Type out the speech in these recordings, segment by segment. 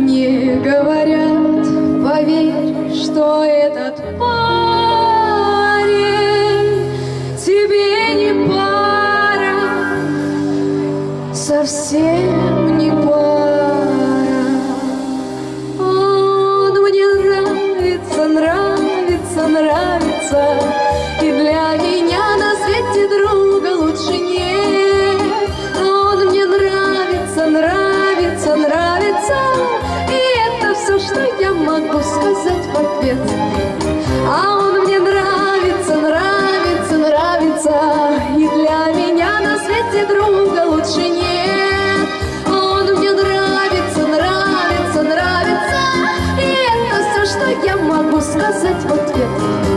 Мне говорят, поверь, что этот парень тебе не пара, совсем не пара. Он мне нравится, нравится, нравится, и для меня на свете друга лучше нет. Он мне нравится, нравится, нравится, и это все, что я могу сказать в ответ. А он мне нравится, нравится, нравится, и для меня на свете друга лучше нет. Он мне нравится, нравится, нравится, и это все, что я могу сказать в ответ.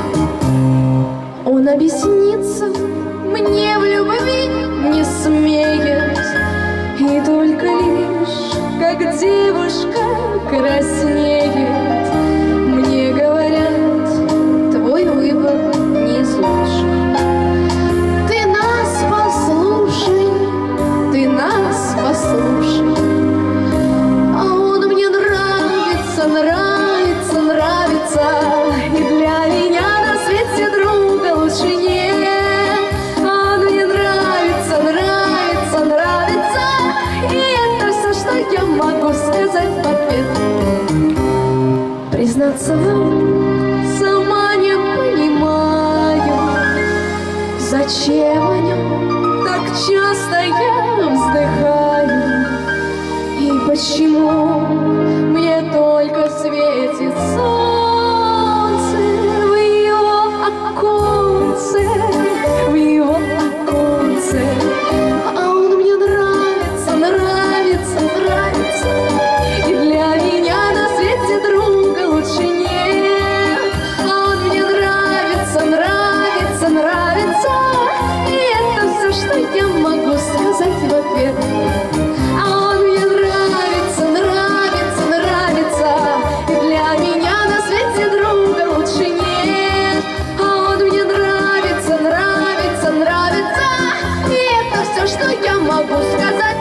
Он объяснится мне в любви не смеет, и только лишь, как девушка краснеет. Мне говорят, твой выбор не из лучших. Ты нас послушай, ты нас послушай. А он мне нравится, нравится, нравится, и для меня на свете друга лучше нет. Он мне нравится, нравится, нравится, и это все, что я могу сказать в ответ. Признаться вам, сама не понимаю, зачем о нем так часто я вздыхаю, и почему мне только светит солнце в его оконце, в его оконце. А он мне нравится, нравится, нравится, и для меня на свете друга лучше нет. А он мне нравится, нравится, нравится, и это все, что я могу сказать в ответ. А он мне нравится, нравится, нравится, и для меня на свете друга лучше нет. А он мне нравится, нравится, нравится, и это все, что я могу сказать в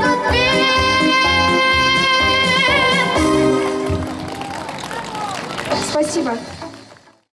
ответ. Спасибо.